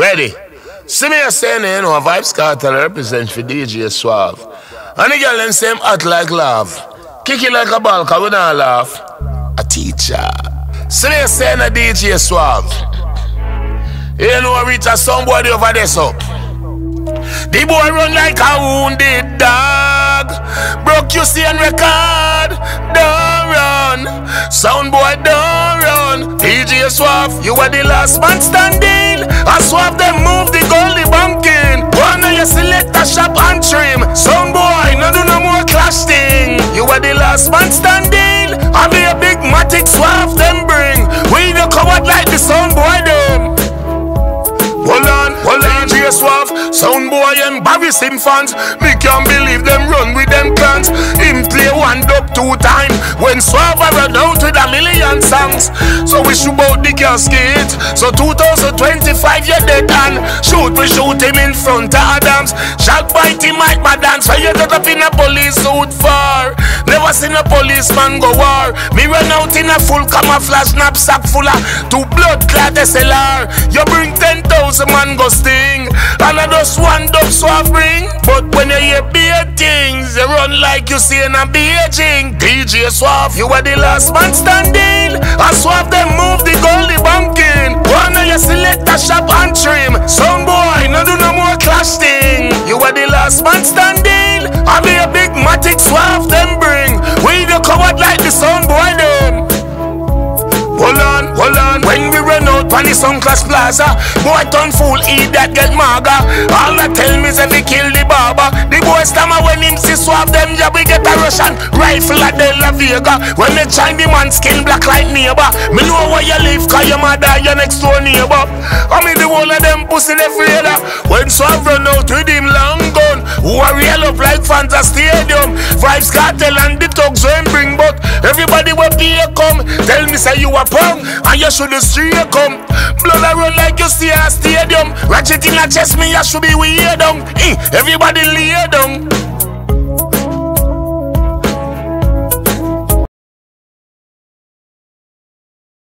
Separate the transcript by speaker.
Speaker 1: Ready? See me a saying, you know, Vybz Kartel represent for DJ Suave. And the girl them same hot like love. Kick it like a ball, cause we don't laugh. A teacher. See me a saying a DJ Suave. You know, reach a somebody over there, so. The boy run like a wounded dog. Broke you see and record. Don't run. Sound boy don't run. DJ Suave, you are the last man standing. I Suave them move the goalie bunking. One of you select a shop and trim. Sound boy, no do no more clash thing. You are the last man standing. I be a big matic Suave them bring. We the coward like the sound boy them. Hold on, DJ Suave. Sound boy embarrass him fans. Me can't believe them run with them plans. Him play one dub 2 times. When Suave run out with 1,000,000 songs. So we shoot out the casket. So 2025 you dead and shoot, we shoot him in front of Adams. Shot bite him like my dance. So you get up in a police suit for. Never seen a policeman go war. Me run out in a full camouflage knapsack full of 2 blood clot SLR. You bring 10,000 man go sting. And I just one dub Suave bring. But when you hear bad things, you run like you see in a Beijing. DJ Suave, you are the last man standing. I Suave them move the goalie bunking. One of you select a shop and trim. Some boy, no do no more clash thing. You are the last man standing. I be a big matic Suave them bring. We the coward like the sound boy them. Hold on, when we run out on the Sunclass Plaza, boy turn fool, eat that get maga. All that tell me is if we kill the barber. The boy stammer when him see Suave them, yeah we get a Russian rifle at De La Vega. When they shine the man skin black like neighbor. Me know where you live, cause your mother your next door neighbor. I mean the whole of them pussy they afraid of. When Suave run out with him long gun, who are real up like fans at stadium. Vybz Kartel and the thugs when bring, but everybody will be a come. Tell me say you a punk, and you should straight come. Blood a run like you see a stadium. Ratchet in a chest, me you should be weird down. Everybody lay down.